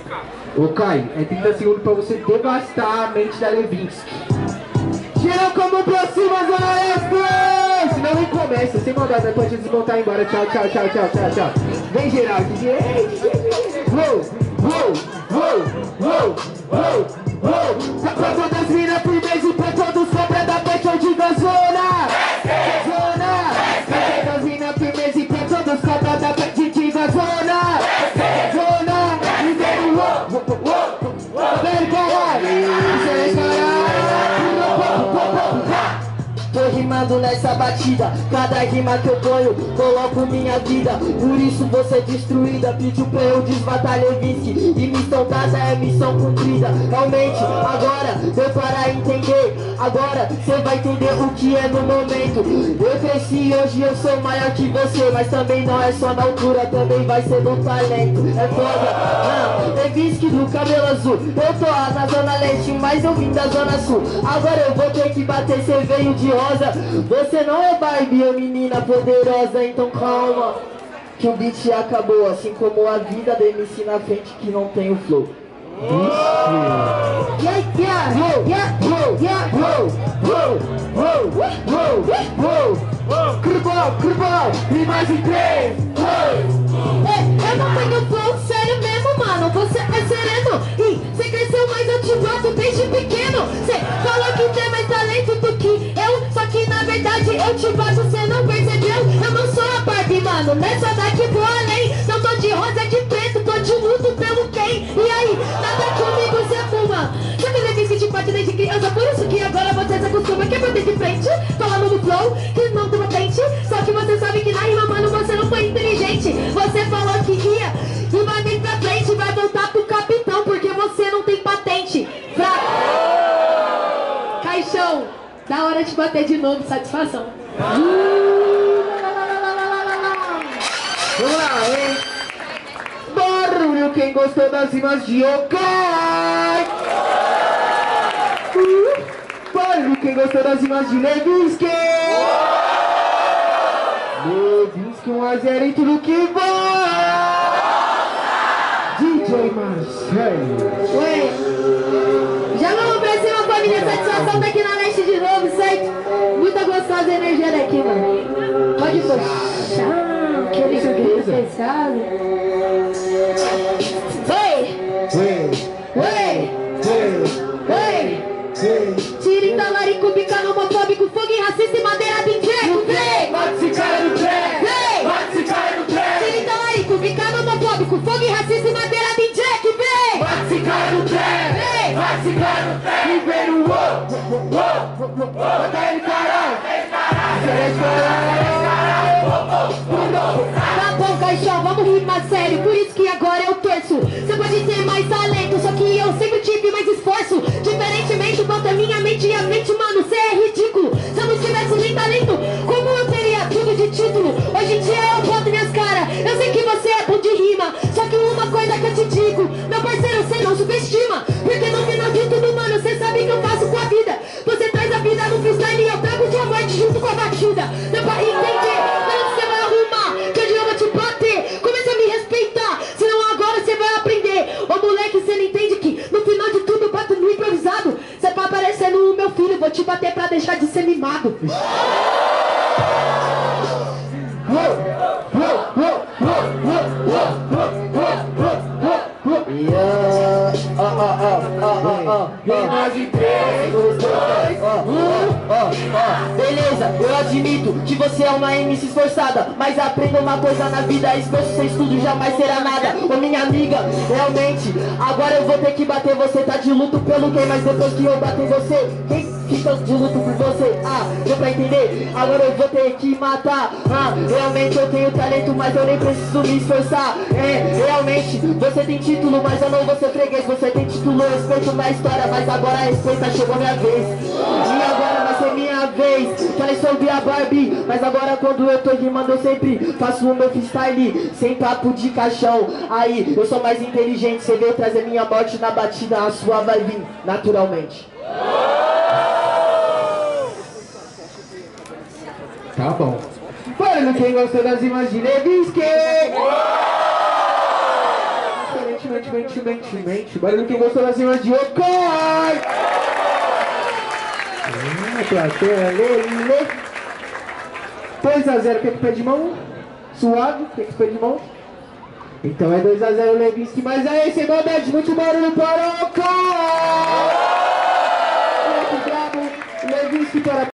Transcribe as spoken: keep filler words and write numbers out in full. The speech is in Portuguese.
Ô Kai, é trinta segundos pra você devastar a mente da Levinsky. Tira como pra cima, Zona Oeste! Senão nem começa, sem maldade, né? Pode desmontar e ir embora. Tchau, tchau, tchau, tchau, tchau, tchau. Vem geral, D J. Uou, uou, uou, uou, uou, uou. Tá pra todas as minas firmeza e pra todos sobra da peste ou diga zona. Zona. Tá pra todas as minas firmeza e pra todos sobra da peste diga zona. Zona. Inteiro, uou, uou, uou, uou. Vem, caralho. Isso é caralho. Tô rimando nessa batida, cada rima que eu ponho, coloco minha vida. Por isso você destruída, pediu pra eu desmatar Levinsky. E missão dada é missão cumprida. Realmente, agora deu para entender. Agora cê vai entender o que é no momento. Eu cresci, hoje eu sou maior que você. Mas também não é só na altura, também vai ser no talento. É foda, ah, Levinsky do cabelo azul. Eu tô lá na zona leste, mas eu vim da zona sul. Agora eu vou ter que bater, cê veio de rosa. Você não é Barbie, ô menina poderosa. Então calma, que o beat acabou. Assim como a vida da M C na frente que não tem o flow. Yeah, yeah, yeah, yeah, Cribal, cribal, e mais em três. Eu não tenho flow, sério mesmo, mano. Você é sereno e você cresceu, mas eu te gosto desde pequeno. Você falou que tem mais talento do que eu, só que na verdade eu te gosto, você não percebeu? Eu não sou a Barbie, mano, nessa daqui vou além. Não tô de rosa, de preto, tô de luto pelo quem. E aí, nada comigo você fuma. Já que eu disse que te bate desde criança, por isso que agora você se acostuma. Que eu bater de frente, falando no flow, que não tem patente. Só que você sabe que na rima, mano, você não foi inteligente. Você falou que ia e vai vir pra frente, vai voltar pro capitão, porque você não tem patente. Fraco. Caixão, da hora de bater de novo, satisfação. Vamos lá, hein? Barulho, quem gostou das rimas de Okai? Uh, barulho, quem gostou das rimas de Levinsky? Levinsky, um a zero em tudo que vai. D J Marcelo. Ué, já vamos pra cima, família. Satisfação tá aqui na leste de novo, certo? Muita gostosa energia daqui, mano. Pode puxar. Aquele joguinho fechado. Oi! Oi! Oi! Tira talarico, bicano, homofóbico, fogo e racista e madeira de injeto. Vem! Mata esse cara no trem! Vem! Mata esse cara no trem! Tira talarico, bicano, homofóbico, fogo e racista e madeira de injeto. Vem! Mata esse cara no trem! Vem! Mata esse cara no trem! Vem no uou! Uou! Mata ele, caralho! Tá bom, caixão, vamos rimar sério. Por isso que agora eu torço. Você pode ter mais talento, só que eu sempre tive mais esforço. Diferentemente, quanto a minha mente e a mente, mano, cê é ridículo. Se eu não tivesse nem talento, como eu teria tudo de título? Hoje em dia eu boto minhas caras. Eu sei que você é bom de rima, só que uma coisa que eu te digo, meu parceiro, você não subestima. Porque no final de tudo, mano, cê sabe que eu faço com a vida. Você traz a vida no freestyle e eu trago de morte junto com a batida. Deu pra entender? Não, você vai arrumar, que hoje eu vou te bater. Comece a me respeitar, senão agora você vai aprender. Ô moleque, você não entende que no final de tudo eu bato no improvisado. Você tá parecendo o meu filho, vou te bater pra deixar de ser mimado. Beleza, eu admito que você é uma M C esforçada, mas aprenda uma coisa na vida, esforço sem estudo jamais será nada. Ô minha amiga, realmente, agora eu vou ter que bater. Você tá de luto pelo quem, mas depois que eu bater você, quem fica de luto por você? Ah, deu pra entender? Agora eu vou ter que matar. Ah, realmente eu tenho talento, mas eu nem preciso me esforçar. É, realmente, você tem título, mas eu não vou ser freguês. Você tem título, eu respeito na história, mas agora respeita, chegou minha vez. E agora vai ser minha vez. Falei sobre a Barbie, mas agora quando eu tô rimando eu sempre faço o meu freestyle sem papo de caixão. Aí, eu sou mais inteligente, você veio trazer minha morte na batida, a sua vai vir naturalmente. Tá bom. Falando quem gostou das rimas de Levinsky. Excelentemente bem mente, mente, mente. Barulho que gostou da cima de Ocai. Ah, plateia, lê, lê. dois a zero, quer que pede mão? Suave, quer que pede mão? Então é dois a zero Levinsky, mas aí, sem maldade, muito barulho para o Ocai. Levinsky para